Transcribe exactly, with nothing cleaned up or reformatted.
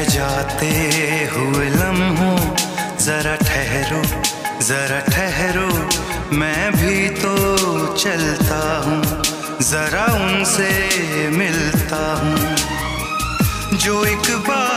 जाते हुए लम्हों जरा ठहरो जरा ठहरो, मैं भी तो चलता हूँ, जरा उनसे मिलता हूँ जो एक बार